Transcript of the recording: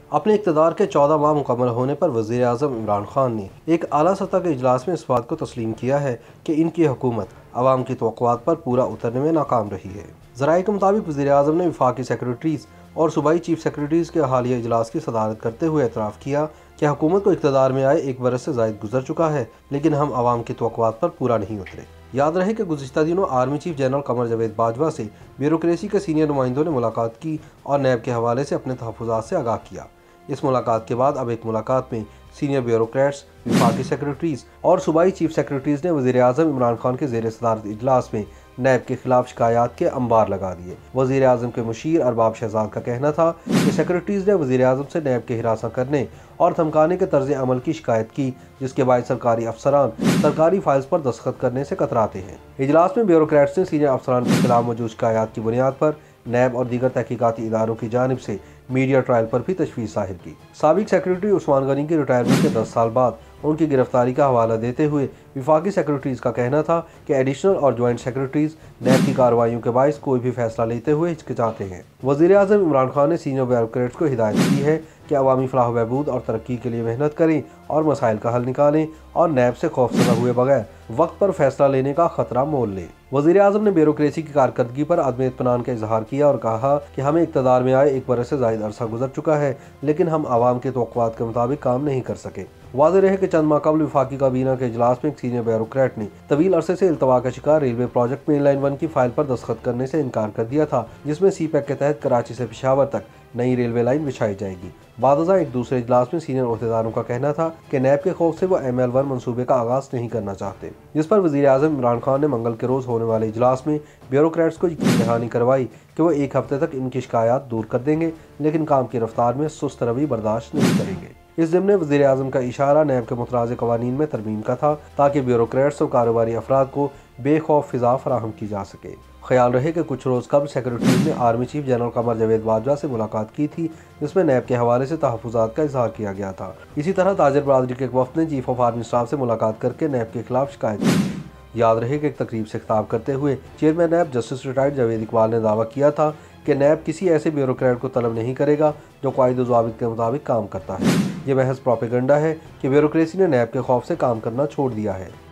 अपने इक़्तिदार के 14 माह मुकम्मल होने पर वज़ीर आज़म इमरान खान ने एक आला सतह के इजलास में इस बात को तस्लीम किया है कि इनकी हुकूमत अवाम की तवक्कुआत पर पूरा उतरने में नाकाम रही है। ज़राए के मुताबिक वज़ीर आज़म ने वफाकी सेक्रेटरीज़ और सूबाई चीफ सेक्रेटरीज़ के हालिया इजलास की सदारत करते हुए एतराफ़ किया कि हुकूमत को इक़्तिदार में आए 1 बरस से ज़ायद गुजर चुका है, लेकिन हम अवाम की तवक्कुआत पर पूरा नहीं उतरे। याद रहे कि गुज़िश्ता दिनों army chief general Qamar Javed Bajwa से ब्यूरोक्रेसी के सीनियर नुमाइंदों ने मुलाकात की और नैब के हवाले से अपने तहफ़्फ़ुज़ात से आगाह किया। इस मुलाकात के बाद अब एक मुलाकात में सीनियर ब्यूरोक्रेट्स, वफाकी सेक्रेटरीज और सूबाई चीफ सेक्रेटरीज ने वज़ीर आज़म इमरान खान के ज़ेर सदारत इजलास में नैब के खिलाफ शिकायत के अंबार लगा दिए। वज़ीर आज़म के मुशीर अरबाब शहजाद का कहना था कि सेक्रेटरीज ने वज़ीर आज़म से नैब के हिरासा करने और धमकाने के तर्ज अमल की शिकायत की, जिसके बाद सरकारी अफसरान सरकारी फाइल्स पर दस्तखत करने से कतराते हैं। इजलास में ब्यूरोक्रेट्स ने सीनियर अफसरान के खिलाफ मौजूद शिकायत की बुनियाद पर नैब और दीगर तहकीकाती इदारों की जानिब से मीडिया ट्रायल पर भी तशवीश जाहिर की। साबिक सेक्रेटरी उस्मान गनी की रिटायरमेंट के 10 साल बाद उनकी गिरफ्तारी का हवाला देते हुए विफाकी सेक्रेटरीज का कहना था कि एडिशनल और ज्वाइंट सेक्रेटरीज नैब की कार्रवाइयों के बायस कोई भी फैसला लेते हुए हिचकिचाते हैं। वज़ीर आज़म इमरान खान ने सीनियर ब्यूरोक्रेट्स को हिदायत की है कि अवामी फलाह बहबूद और तरक्की के लिए मेहनत करें और मसाइल का हल निकालें और नैब से खौफजदा हुए बगैर वक्त पर फैसला लेने का खतरा मोल लें। वज़ीर आज़म ने ब्यूरोक्रेसी की कारकर्दगी पर अदम इत्मीनान का इजहार किया और कहा कि हमें इक़्तिदार में आए 1 बरस से ज़ायद अरसा गुजर चुका है, लेकिन हम आवाम के तवक्कुआत के मुताबिक काम नहीं कर सके। वाज़ेह रहे कि चंद माह कबल वफाकी काबीना के इजलास में एक सीनियर ब्यूरोक्रेट ने तवील अरसे से इल्तवा का शिकार रेलवे प्रोजेक्ट मेन लाइन 1 की फाइल पर दस्तखत करने से इनकार कर दिया था, जिसमें CPEC के तहत कराची से पेशावर तक नई रेलवे लाइन बिछाई जाएगी। बादशाह एक दूसरे इजलास में सीनियर ओहदेदारों का कहना था कि नैब के खौफ से वो ML1 मनसूबे का आगाज नहीं करना चाहते, जिस पर वज़ीर आज़म इमरान खान ने मंगल के रोज़ होने वाले इजलास में ब्यूरोक्रेट्स को यकीन दहानी करवाई कि वो 1 हफ्ते तक इनकी शिकायत दूर कर देंगे, लेकिन काम की रफ्तार में सुस्त रवि बर्दाश्त नहीं करेंगे। इस ज़िम्न वज़ीर आज़म का इशारा नैब के मुतराज़ कवानीन में तरमीम का था, ताकि ब्यूरोक्रेट्स और कारोबारी अफराद को बेखौफ फिजा फराहम की जा सके। ख्याल रहे कि कुछ रोज़ कबल सेक्रेटरीज ने army chief general Qamar Javed Bajwa से मुलाकात की थी, जिसमें नैब के हवाले से तहफ़्फ़ुज़ात का इजहार किया गया था। इसी तरह ताजर बरादरी के वफ़द ने चीफ ऑफ आर्मी स्टाफ से मुलाकात करके नैब के खिलाफ शिकायत की। याद रहे कि एक तकरीब से खिताब करते हुए chairman NAB justice retired Javed Iqbal ने दावा किया था कि नैब किसी ऐसे ब्यूरोक्रेट को तलब नहीं करेगा जो कायदे ज़वाबित के मुताबिक काम करता है। ये महज प्रोपेगेंडा है कि ब्यूरोक्रेसी ने नैब के खौफ से काम करना छोड़ दिया है।